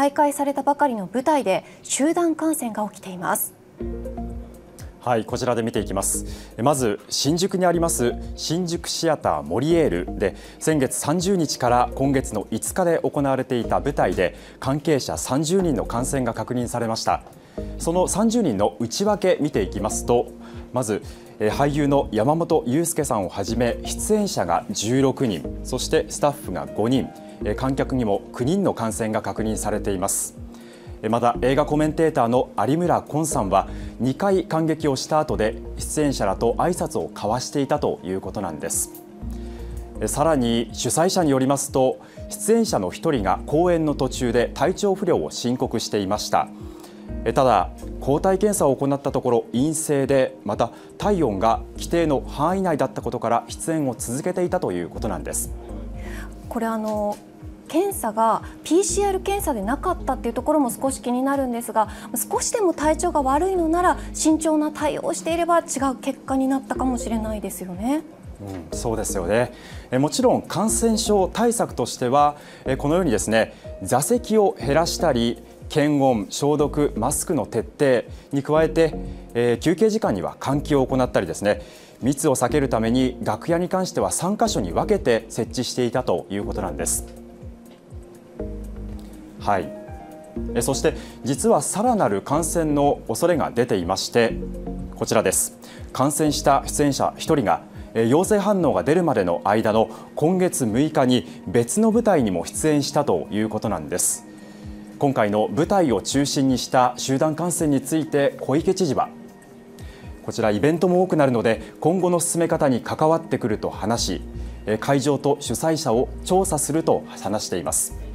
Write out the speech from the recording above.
再開されたばかりの舞台で集団感染が起きています。 はい、こちらで見ていきます。まず新宿にあります新宿シアターモリエールで先月30日から今月の5日で行われていた舞台で関係者30人の感染が確認されました。その30人の内訳見ていきますと、まず俳優の山本裕介さんをはじめ出演者が16人、そしてスタッフが5人、観客にも9人の感染が確認されています。また映画コメンテーターの有村昆さんは2回観劇をした後で出演者らと挨拶を交わしていたということなんです。さらに主催者によりますと、出演者の1人が公演の途中で体調不良を申告していました。ただ抗体検査を行ったところ陰性で、また体温が規定の範囲内だったことから出演を続けていたということなんです。 これ検査が PCR 検査でなかったっていうところも少し気になるんですが、少しでも体調が悪いのなら慎重な対応をしていれば違う結果になったかもしれないですよね。 そうですよね。もちろん感染症対策としてはこのようにですね、座席を減らしたり検温、消毒、マスクの徹底に加えて、休憩時間には換気を行ったりですね、密を避けるために楽屋に関しては3カ所に分けて設置していたということなんです。はい、そして実はさらなる感染の恐れが出ていまして、こちらです。感染した出演者1人が陽性反応が出るまでの間の今月6日に別の舞台にも出演したということなんです。今回の舞台を中心にした集団感染について小池知事は、こちらイベントも多くなるので今後の進め方に関わってくると話し、会場と主催者を調査すると話しています。